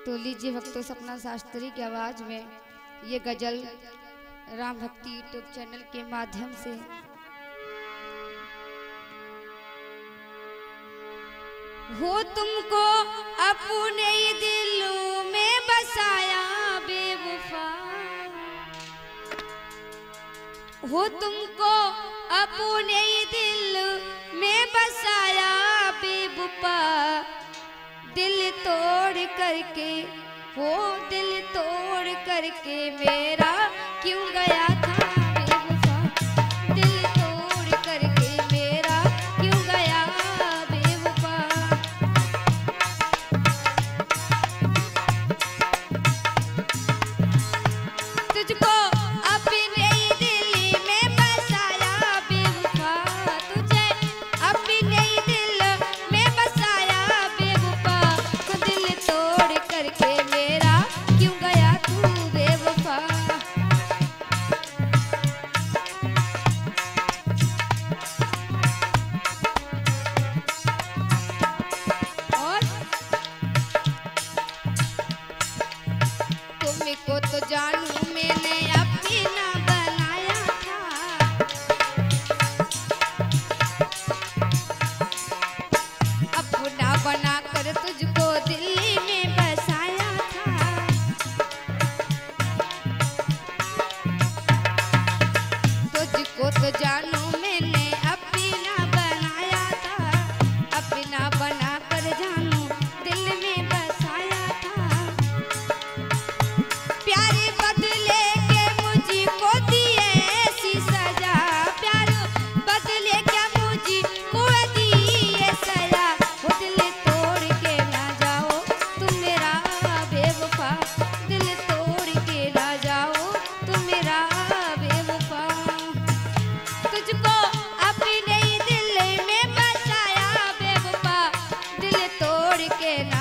तो लीजिए भक्तों, सपना शास्त्री की आवाज में ये गजल राम भक्ति यूट्यूब चैनल के माध्यम से हो तुमको अपने दिल में बसाया बेवफा, हो तुमको अपने दिल में बसाया बेवफा, दिल तोड़ करके हो दिल तोड़ करके मेरा क्यों गया था बेवफा, दिल तोड़ करके मेरा क्यों गया बेवफा। तुझको अपने दिल में बसाया बेवफा, तुझे अपने दिल में बसाया बेवफा, तो दिल तोड़ करके मेरा क्यों गया तू बेवफा। और तुमको तो जानू मैंने अपना बनाया था, अपना बनाकर तुझको दिल्ली में बसाया था, तुझको तो जानू मैंने अपना बनाया था, अपना बनाकर जानू दिल में बसाया था। प्यारे बदले के मुझको दिए ऐसी सजा, प्यार बदले क्या मुझको दिए सजा, वो दिल तोड़ के ना जाओ तुम मेरा बेवफा, दिल तोड़ के ना जाओ तुम मेरा बेवफा। तुझको अपने दिल में बसाया बेवफा, दिल तोड़ के